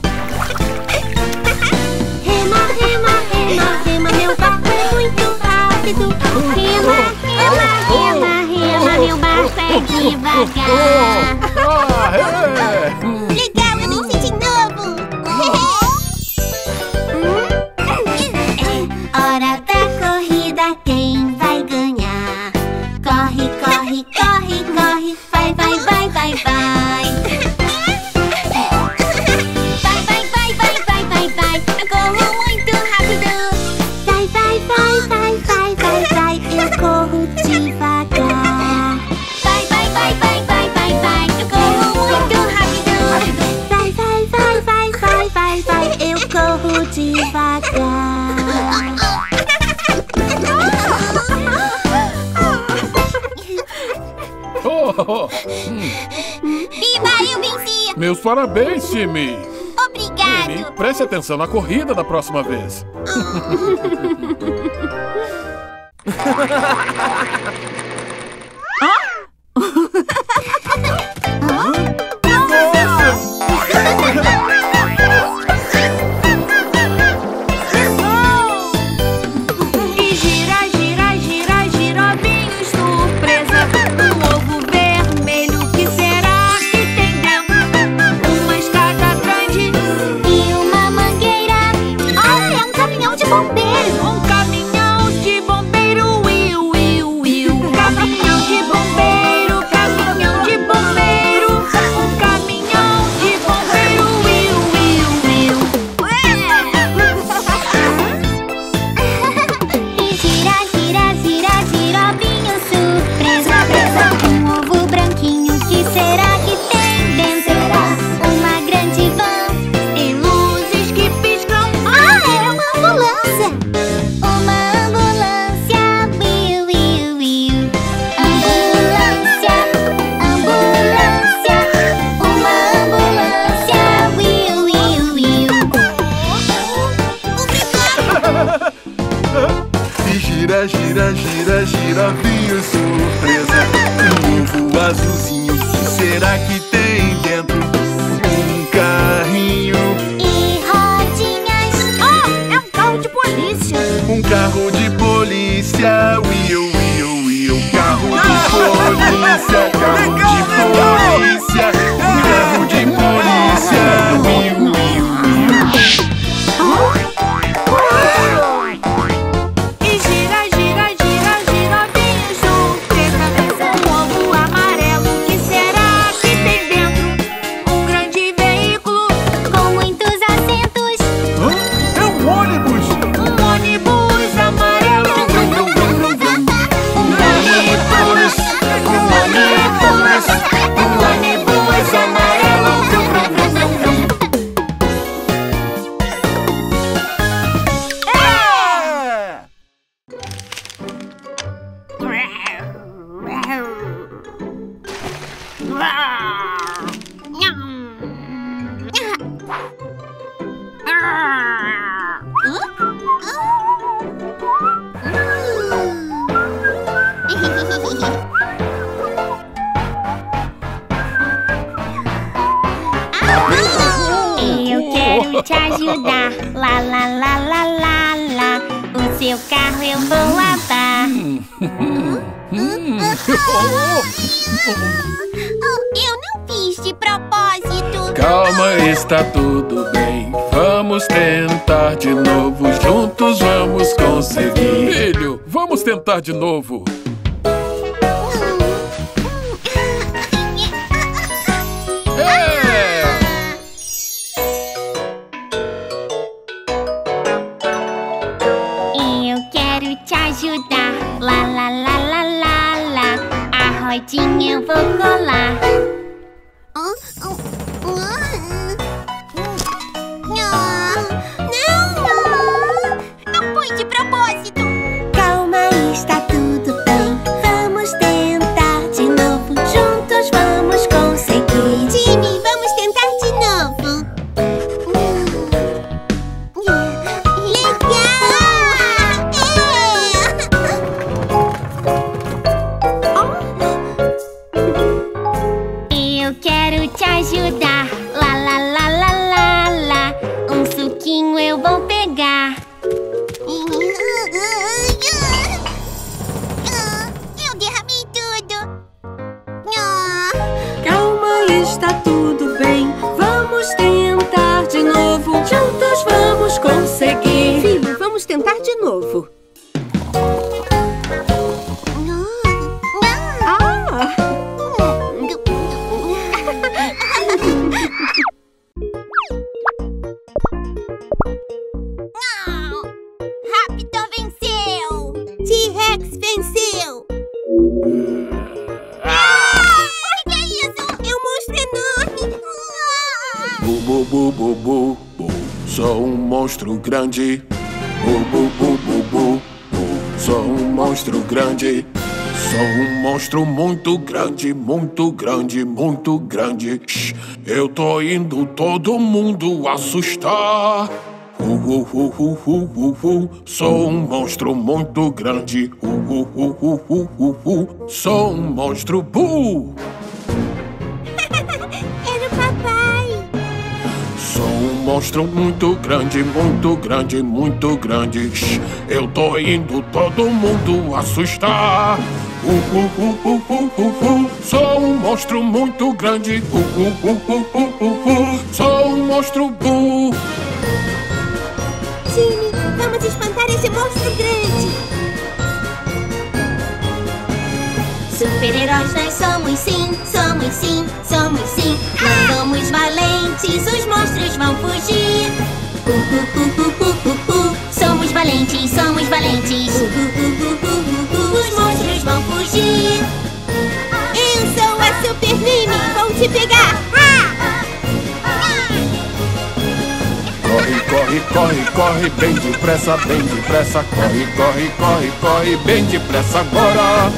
Rema, rema, rema, rema, meu barco é muito rápido. Rema, rema, rema, rema, meu barco é devagar. Legal, eu me senti novo. É hora da corrida, quem vai ganhar? Corre, corre, corre, corre, vai, vai, vai, vai, vai. Vai, vai, vai, vai, vai, vai, vai, eu corro muito rápido. Vai, vai, vai, vai, vai, vai, vai, eu corro devagar. Vai, vai, vai, vai, vai, vai, vai, eu corro muito rápido. Vai, vai, vai, vai, vai, vai, vai, eu corro devagar. Viva, eu venci! Meus parabéns, time! Obrigado! Timmy, preste atenção na corrida da próxima vez. E gira, gira, gira, gira, ovinho surpresa. Um ovo vermelho, que será que tem dentro? Uma escada grande E uma mangueira. Ah, é um caminhão de bombeiro. Um caminhão de bombeiro, iu, iu, iu. azulzinho. O que será que tem dentro? Um carrinho E rodinhas. Oh, é um carro de polícia. Um carro de polícia. Carro de polícia. Carro de polícia. Um carro de polícia. E gira, gira, gira, gira bem junto. Cabeça um ovo amarelo. O que será que tem dentro? Um grande veículo Com muitos assentos. É um ônibus. Um ônibus amarelo. Um ônibus. Um ônibus amarelo. Eu quero te ajudar. Lá, lá, lá, lá, lá, lá. O seu carro eu vou lavar. Eu não fiz de propósito. Calma, está tudo bem. Vamos tentar de novo. Juntos vamos conseguir. Filho, vamos tentar de novo. Eu quero te ajudar. Lá, lá, lá, lá, lá, lá. A rodinha eu vou colar. Não foi de propósito. Calma, está tudo bem. Vamos tentar de novo. Juntos vamos conseguir. Jimmy, vamos tentar de novo. Eu quero te ajudar. Lá, lá, lá, lá, lá, lá. Um suquinho eu vou pegar. Eu derramei tudo. Calma, está tudo bem. Vamos tentar de novo. Juntos vamos conseguir. Filho, vamos tentar de novo. Raptor venceu! T-Rex venceu! O que é isso? É um monstro enorme! Bu, bu, bu, bu, bu, bu. Sou um monstro grande. Bu, bu, bu, bu, bu, bu. Sou um monstro grande. Sou um monstro muito grande, muito grande, muito grande. Shhh, eu tô indo todo mundo assustar. Sou um monstro muito grande. Sou um monstro bu. Era o papai! Sou um monstro muito grande, muito grande, muito grande. Shhh, eu tô indo todo mundo assustar. Sou um monstro muito grande. Sou um monstro bu. Jimmy, vamos espantar esse monstro grande! Super-heróis nós somos sim, somos sim, somos sim. Não somos valentes, os monstros vão fugir. Somos valentes, somos valentes. Os monstros vão fugir. Eu sou a Super Mimi, vou te pegar. Corre, corre, corre, corre, bem depressa, bem depressa. Corre, corre, corre, corre, bem depressa agora.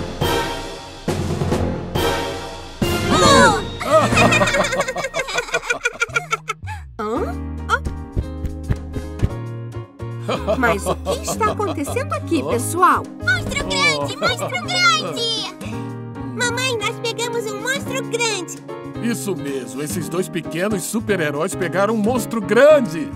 Mas o que está acontecendo aqui, pessoal? Monstro grande, monstro grande! Mamãe, nós pegamos pegamos um monstro grande. Isso mesmo, esses dois pequenos super-heróis pegaram um monstro grande.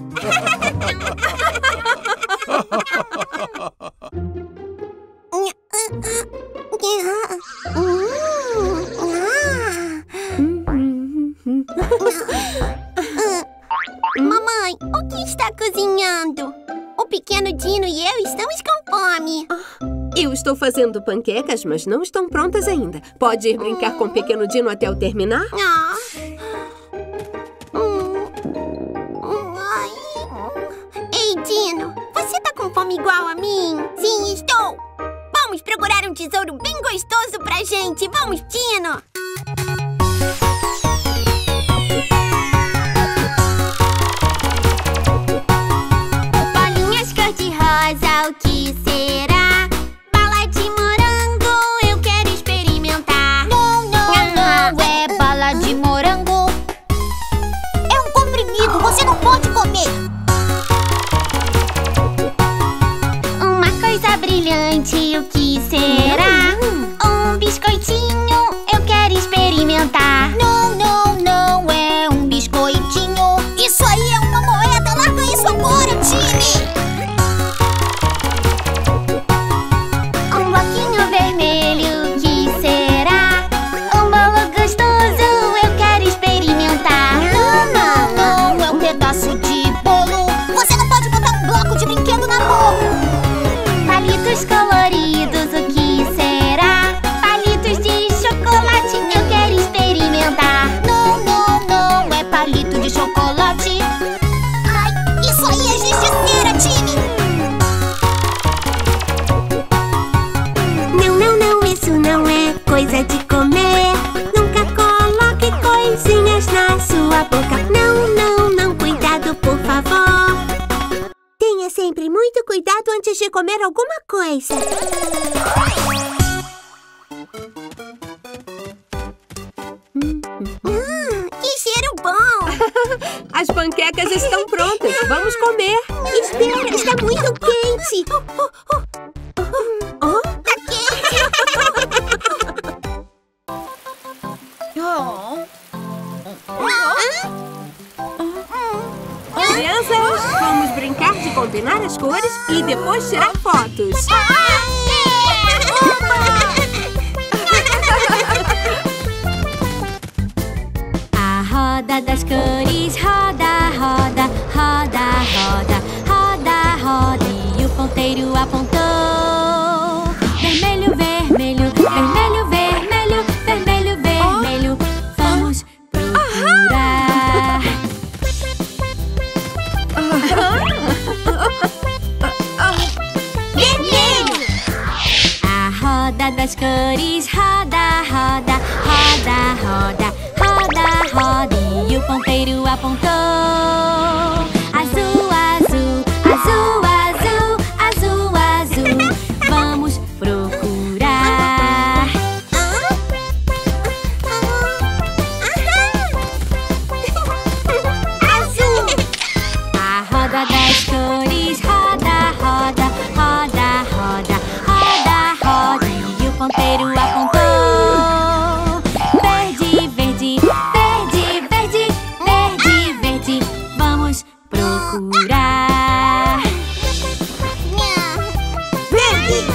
Mamãe, o que está cozinhando? O pequeno Dino e eu estamos com fome. Eu estou fazendo panquecas, mas não estão prontas ainda. Pode ir brincar com o pequeno Dino até eu terminar? Ei, Dino, você tá com fome igual a mim? Sim, estou. Vamos procurar um tesouro bem gostoso pra gente. Vamos, Dino. Bolinhas cor-de-rosa, o que será? Bala de morango, eu quero experimentar. Não, não é bala de morango. É um comprimido, você não pode comer. Uma coisa brilhante, o que será? Um biscoitinho, eu quero experimentar. Não é um biscoitinho. Isso aí é uma moeda, larga isso agora, time. Um bloquinho vermelho, o que será? Um bolo gostoso, eu quero experimentar. Não é um pedaço de bolo. Você não pode botar um bloco de brinquedo na boca. Palitos coloridos, o que será? Palitos de chocolate, eu quero experimentar. Não é palito de chocolate. Ai, isso aí é justiceira, time. Não, isso não é coisa de comer. Nunca coloque coisinhas na sua boca. Não, cuidado, por favor. Tenha sempre muito cuidado antes de comer alguma coisa. Que cheiro bom! As panquecas estão prontas. Vamos comer. Espera, está muito quente. Tá quente. Crianças, vamos brincar de combinar as cores e depois tirar fotos. A roda das cores roda, roda, roda, roda, roda, roda. E o ponteiro apontou. Vermelho, vermelho, vermelho, vermelho, vermelho, vermelho. Vamos procurar. Vermelho! A roda das cores roda, roda, roda, roda, roda, roda. E o ponteiro apontou. Azul, azul, azul, azul, azul, azul. Vamos procurar. Azul! A roda das cores roda, roda, roda, roda, roda, roda. E o ponteiro apontou. Verde, verde, verde, verde, verde, verde. Vamos procurar. Verde!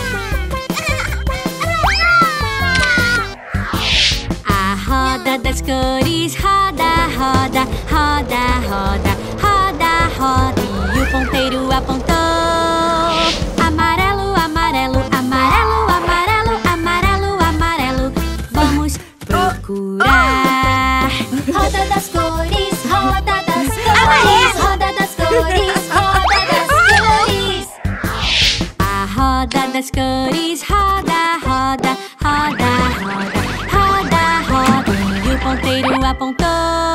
A roda das cores roda, roda, roda, roda, roda, roda. E o ponteiro apontou. Amarelo, amarelo, amarelo, amarelo, amarelo, amarelo. Vamos procurar. Roda das cores, roda das cores, roda das cores, roda das cores. A roda das cores roda, roda, roda, roda, roda, roda. E o ponteiro apontou.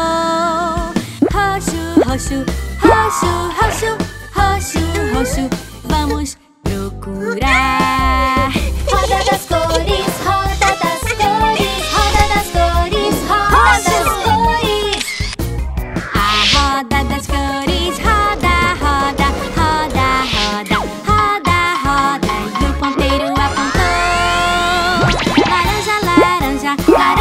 Roxo, roxo, roxo, roxo, roxo, roxo. Vamos procurar. Roda das cores, roda das cores, roda das cores, roda das cores. A roda das cores roda, roda, roda, roda, roda, roda. E o ponteiro apontou. Laranja, laranja, laranja.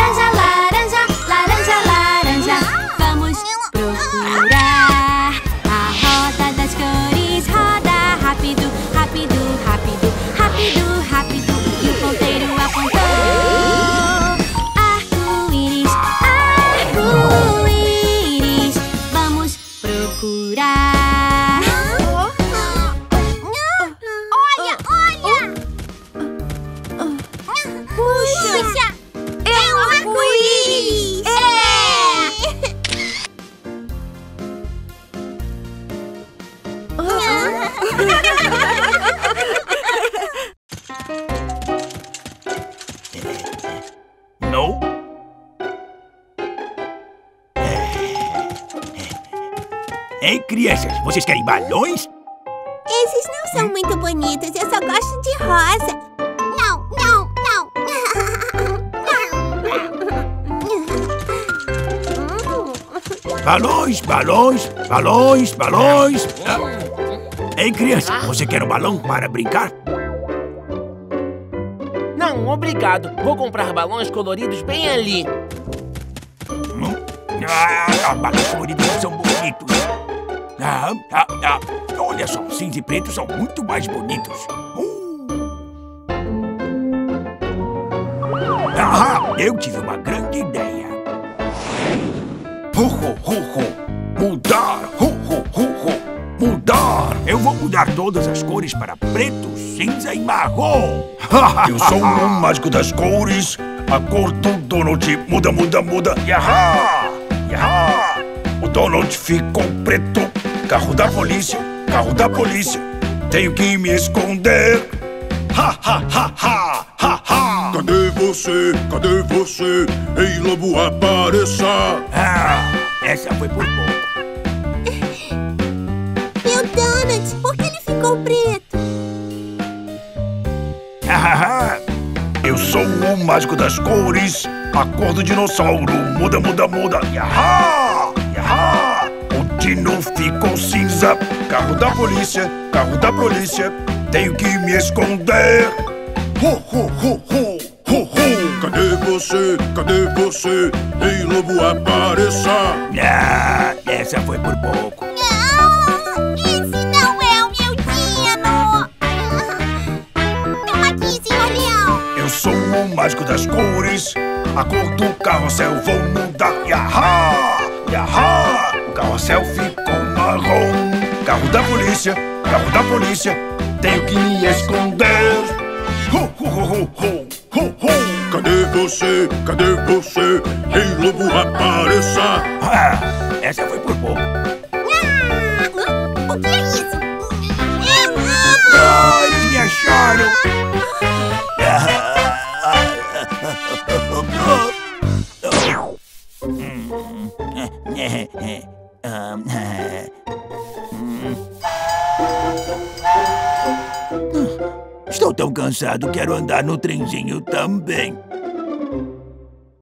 Não? Ei, crianças, vocês querem balões? Esses não são muito bonitos, eu só gosto de rosa. Não, não, não. Balões, balões, balões, balões. Ei, criança, você quer um balão para brincar? Não, obrigado. Vou comprar balões coloridos bem ali. Balões coloridos são bonitos. Olha só, cinza e preto são muito mais bonitos. Eu tive uma grande ideia. Mudar! Mudar! Eu vou mudar todas as cores para preto, cinza e marrom. Eu sou o mágico das cores. A cor do Donald muda, muda, muda. Yahá! Yahá! O Donald ficou preto. Carro da polícia, carro da polícia. Tenho que me esconder. Ha, ha, ha, ha, ha, ha. Cadê você? Cadê você? Ei, lobo, apareça. Essa foi por pouco. E o Donald, por que ele ficou preto? Eu sou o mágico das cores. A cor do dinossauro muda, muda, muda. Yahá! Yahá! O dino ficou cinza. Carro da polícia, carro da polícia. Tenho que me esconder. Cadê você? Cadê você? Ei, lobo, apareça. Essa foi por pouco. Esse não é o meu dino. Toma aqui, senhor leão. Eu sou o mágico das cores. A cor do carrossel vou mudar. Yahá! Yahá! O carrossel ficou marrom. Carro da polícia, carro da polícia. Tenho que me esconder. Cadê você? Cadê você? Ei, lobo, apareça. Essa foi por pouco. O que é isso? Eles me acharam. Estou tão cansado, quero andar no trenzinho também.